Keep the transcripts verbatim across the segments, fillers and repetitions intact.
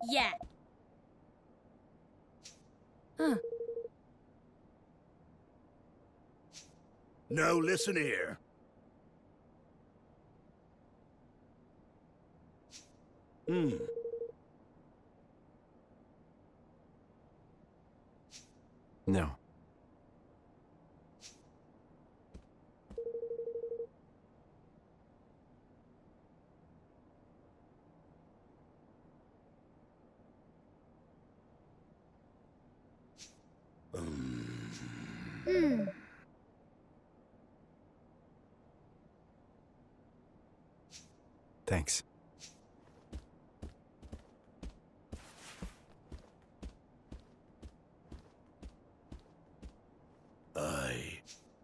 Yeah. Huh. Now listen here. Hmm. No. Hmm. Thanks. Aye.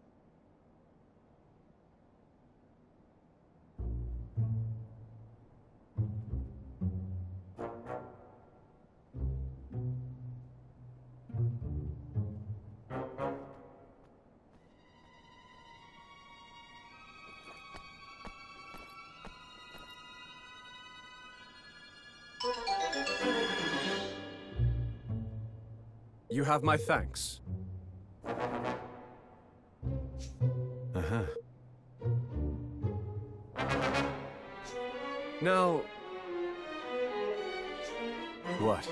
You have my thanks. Uh-huh. Now... What?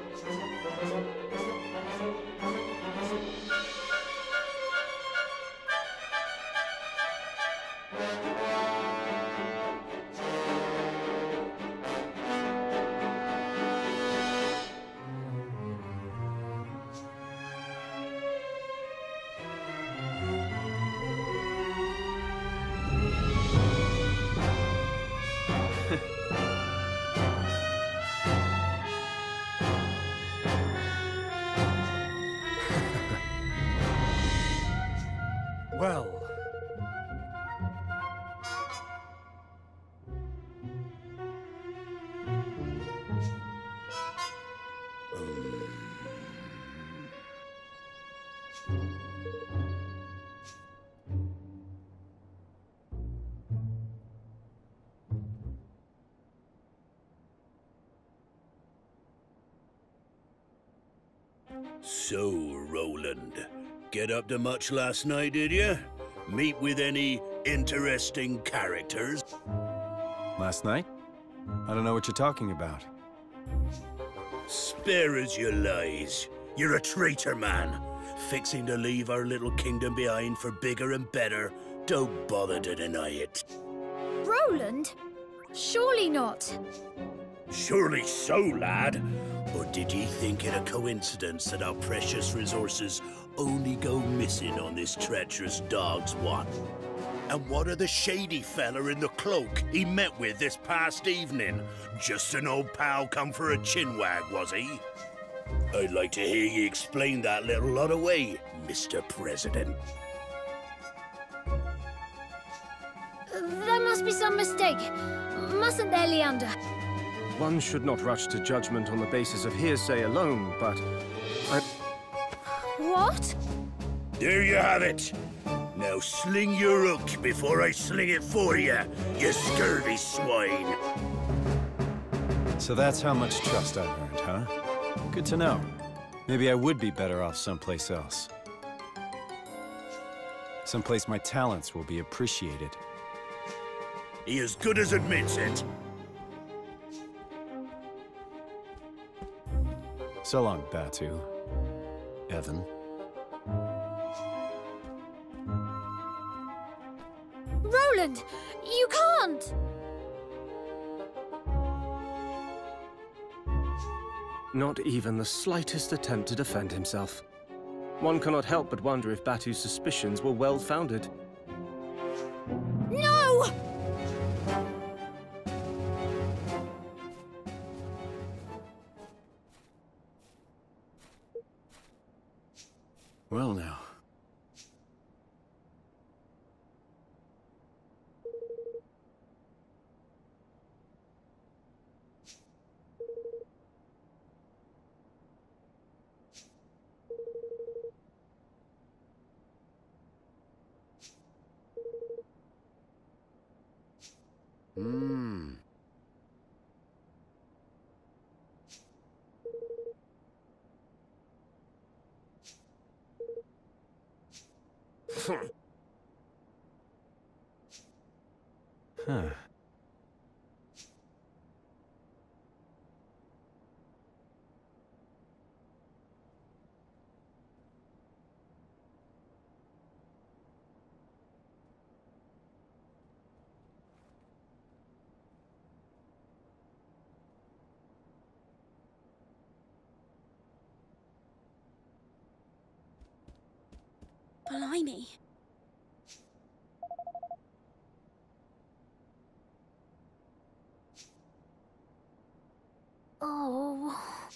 Well... So, Roland, get up to much last night, did you? Meet with any interesting characters? Last night? I don't know what you're talking about. Spare us your lies. You're a traitor, man. Fixing to leave our little kingdom behind for bigger and better. Don't bother to deny it. Roland? Surely not. Surely so, lad. Or did ye think it a coincidence that our precious resources only go missing on this treacherous dog's watch? And what of the shady fella in the cloak he met with this past evening? Just an old pal come for a chinwag, was he? I'd like to hear ye explain that little lot away, Mister President. There must be some mistake. Mustn't there, Leander? One should not rush to judgment on the basis of hearsay alone, but... I... What? There you have it. Now sling your hook before I sling it for you, you scurvy swine. So that's how much trust I've earned, huh? Good to know. Maybe I would be better off someplace else. Someplace my talents will be appreciated. He as good as admits it. So long, Batu. Evan. Roland! You can't! Not even the slightest attempt to defend himself. One cannot help but wonder if Batu's suspicions were well-founded. No! Well now. Hmm. Huh. Blimey. Oh.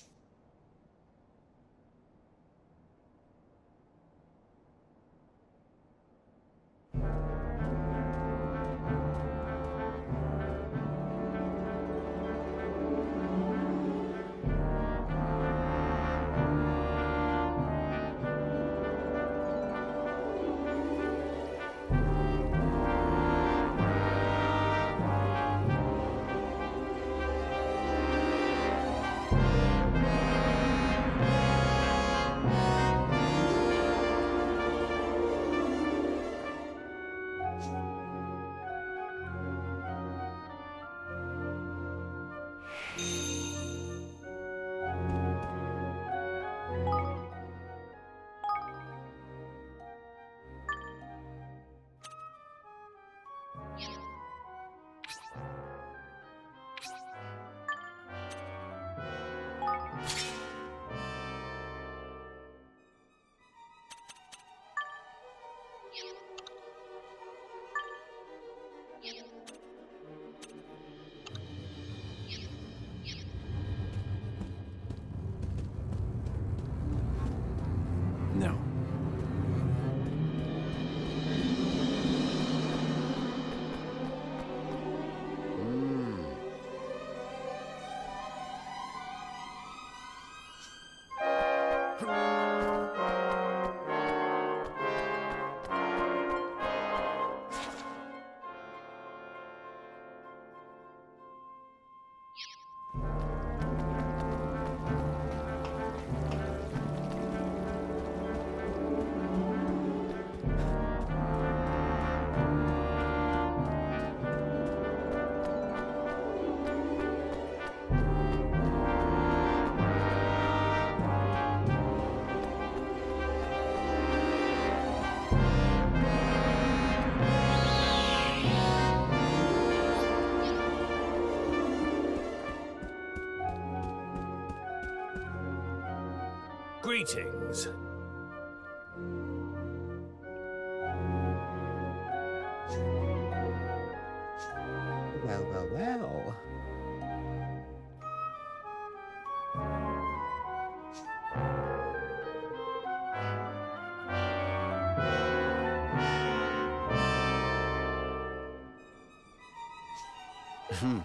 No. Greetings. Well, well, well. Hmm.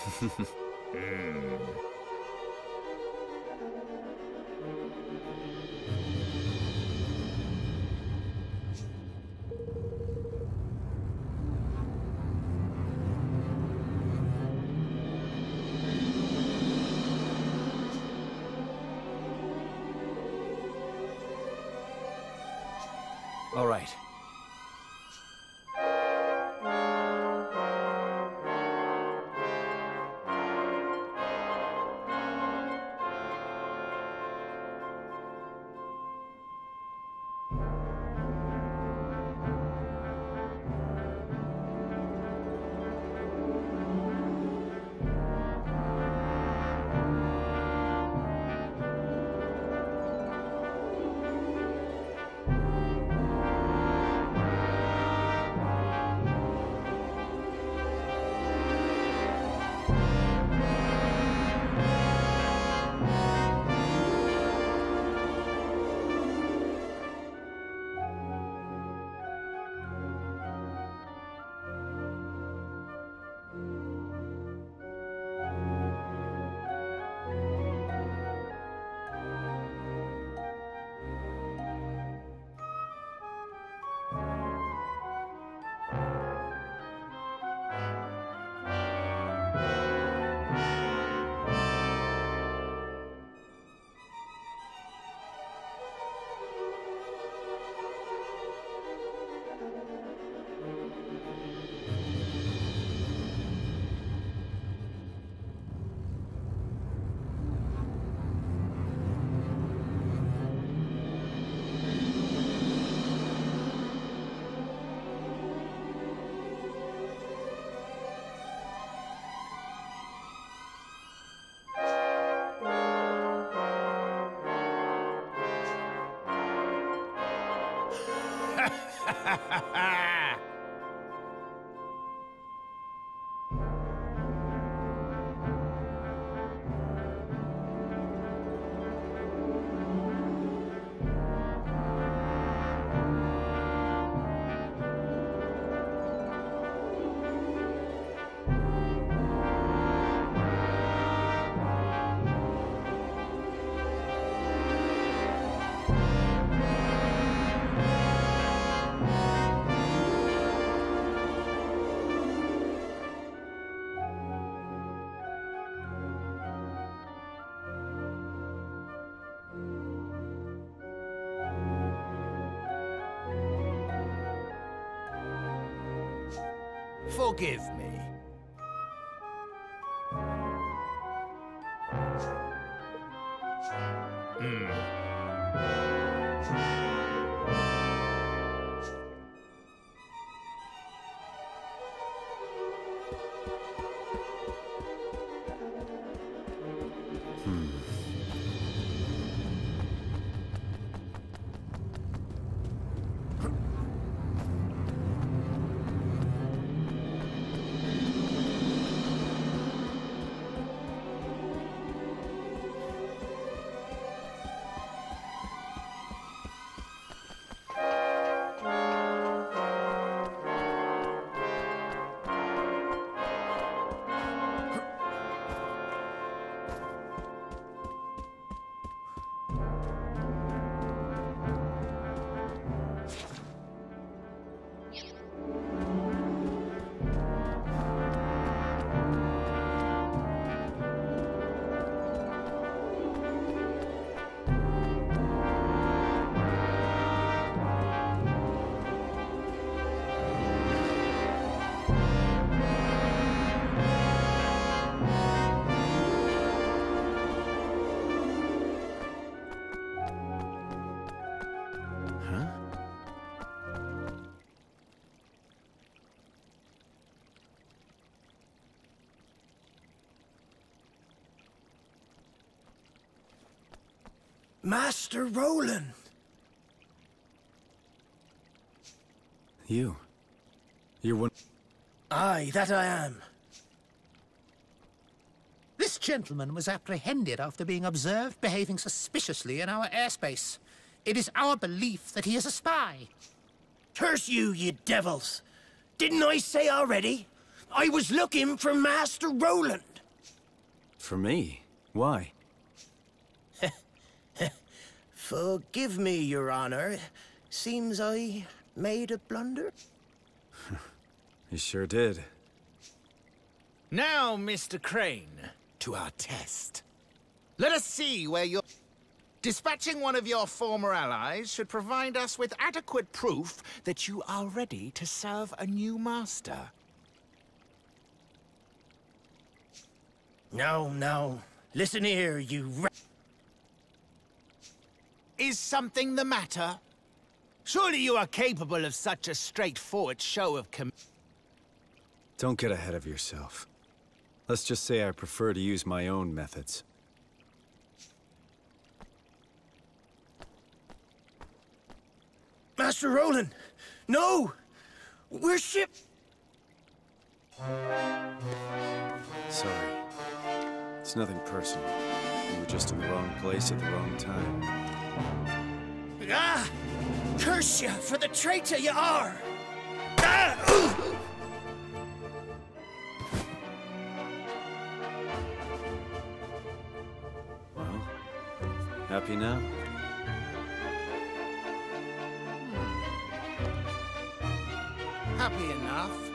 All right. Forgive me. Hmm. Master Roland! You. You're one... Aye, that I am. This gentleman was apprehended after being observed behaving suspiciously in our airspace. It is our belief that he is a spy. Curse you, ye devils! Didn't I say already? I was looking for Master Roland! For me? Why? Forgive me, Your Honor. Seems I made a blunder. You sure did. Now, Mister Crane, to our test. Let us see where you're... Dispatching one of your former allies should provide us with adequate proof that you are ready to serve a new master. No, no. Listen here, you ra- Is something the matter? Surely you are capable of such a straightforward show of com- Don't get ahead of yourself. Let's just say I prefer to use my own methods. Master Roland! No! We're ship... Sorry. It's nothing personal. You were just in the wrong place at the wrong time. Ah! Curse you for the traitor you are! Ah! Ooh! Well, happy now? Happy enough.